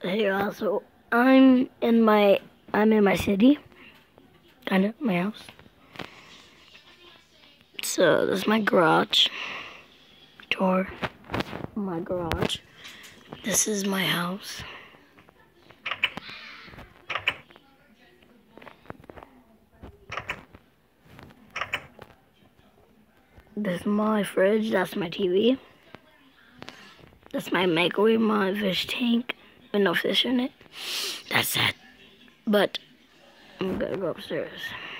Hey, also, I'm in my city, kind of my house. So this is my garage door. My garage. This is my house. This is my fridge. That's my TV. That's my microwave, my fish tank with no fish in it. That's it. But I'm gonna go upstairs.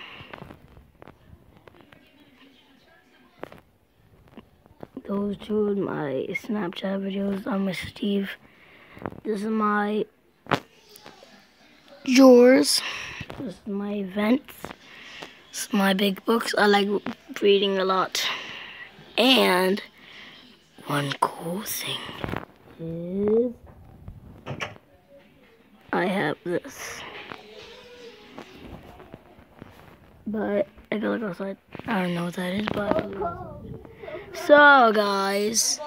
Those two are my Snapchat videos. I'm with Steve. This is my drawers. This is my events. This is my big books. I like reading a lot. And one cool thing is I have this. But I gotta go outside. I don't know what that is, but so guys,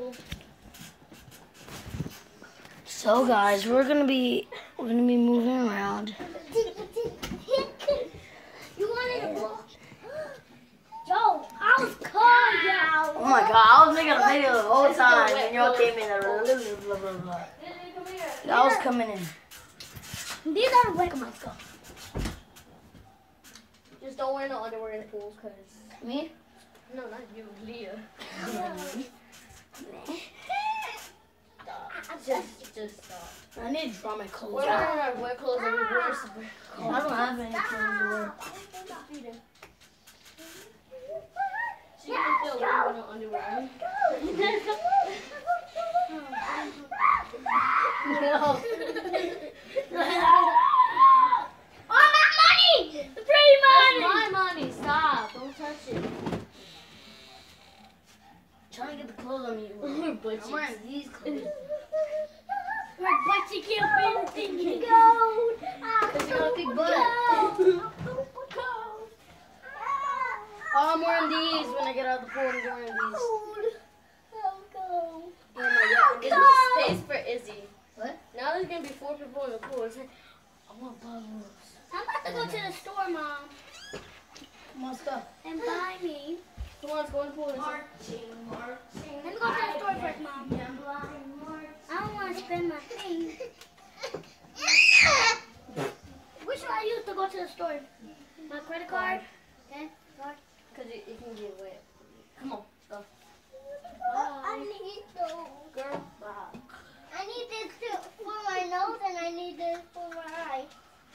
we're gonna be moving around. You wanted to go? Joe, I was calling you. Oh my god, I was making a video the whole time and y'all came in there. Blah, blah, blah. I was coming in. These are wet my stuff. Just don't wear no underwear in the pools, cause Me? no, not you, Leah. Just stop. I need to draw my clothes We're out. wearing our wet clothes and we're wearing some I don't have any clothes to wear. So you can feel wearing no underwear. No. Oh, my money! The free money! That's my money. Stop. Don't touch it. Trying to get the clothes on me. But I'm wearing these clothes. But you can't fit anything. Go! Cause you got a big butt. Oh, I'm wearing these when I get out of the pool. I'm wearing these. Oh my god. This is space for Izzy. What? Now there's gonna be 4 people in the pool. It's like, I want bubbles. I'm about to go to the store, Mom, Come on, stuff. and buy me. Who wants to go in the pool? Let me go to the store first, Mom. I don't want to spend my thing. Which should I use to go to the store? My credit card? Okay. Card. Because it can get wet. Come on, go. I need those. Girl, bye. I need this for my nose and I need this for my eye.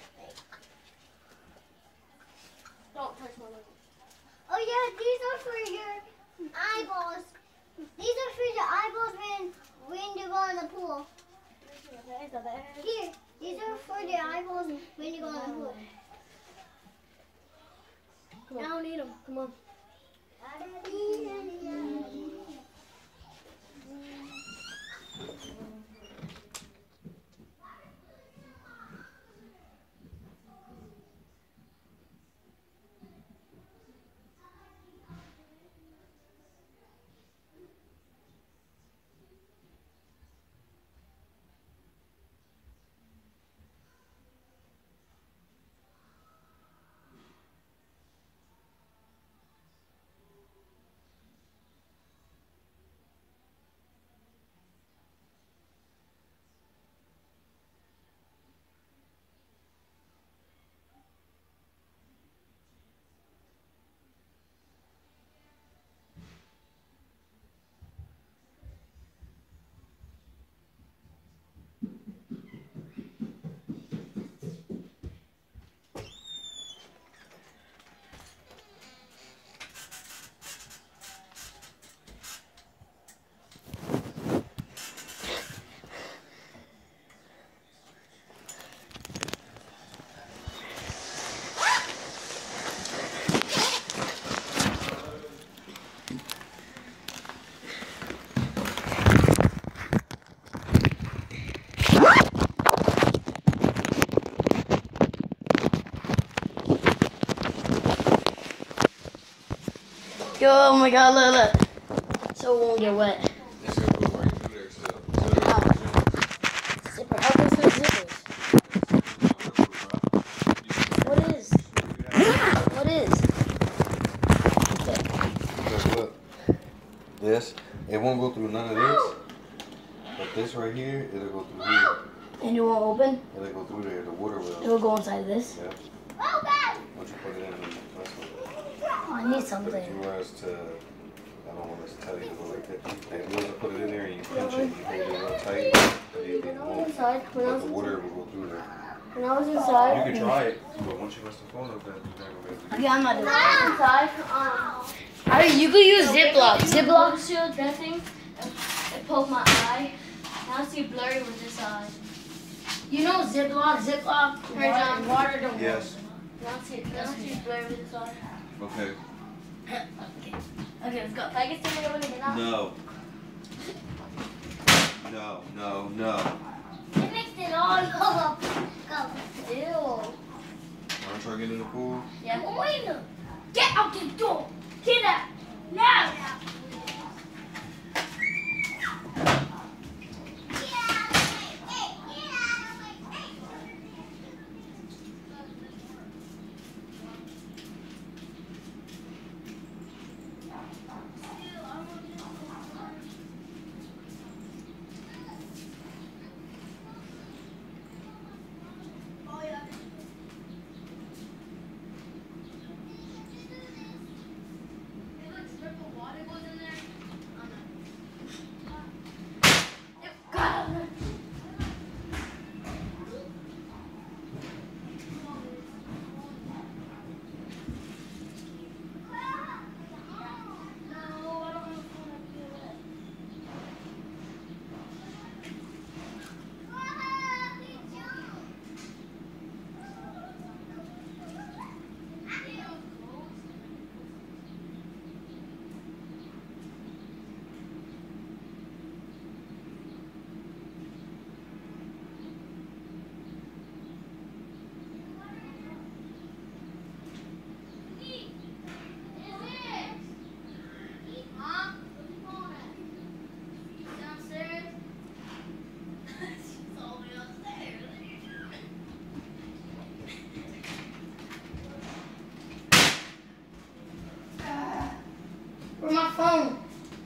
Don't touch my leg. Oh yeah, these are for your eyeballs. These are for your eyeballs when you go in the pool. Here, these are for the eyeballs when you go in the pool. Come on. I don't need them. Come on. Yo, oh my god, look. So it won't get wet. Super. won't go through none of this. But this right here, it'll go through here. And it won't open? It'll go through there. The water will. It will go inside this? Yeah. Okay. Once you put it in, that's what. Oh, I need But if something. you were us to, I don't want us to tell you to go like that. If you were to put it in there and you pinch it, you hold it real tight, and you When I was won't. inside, But the water will go through there. when I was inside, You can try it, but once you mess the phone up, then you're not gonna be able to do it. Okay, I'm not doing it. inside, You could use Ziploc. Ziploc? shield, that thing, it poked my eye. Now I see blurry with this eye. You know Ziploc? Ziploc? Water don't Yes. Now I see blurry with this eye. Okay. Okay, let's go. I can see it when I get out. No. No, no, no. It makes it all go. Ew. Wanna try getting in the pool? Yeah. Go. Get out the door. Get out. Now. Where's my phone?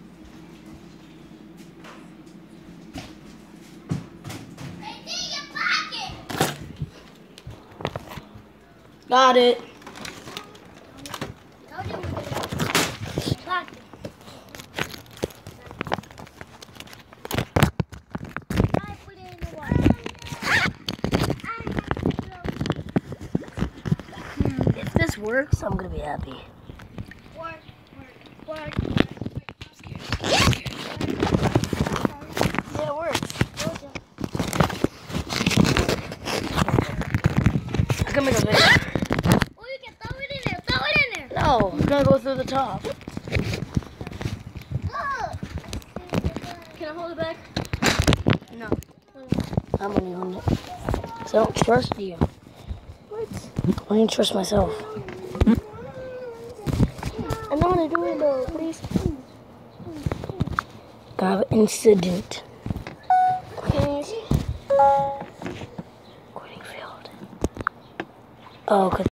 Got it. If this works, I'm gonna be happy. Yeah, it works. I can make a video. Oh, you can throw it in there. Throw it in there. No, I'm gonna go through the top. Look. Can I hold it back? No. I'm gonna own it. 'Cause I don't trust you. What? I don't trust myself. I know how to do it though, please. Got an incident. Can you see? Quitting field. Oh, 'cause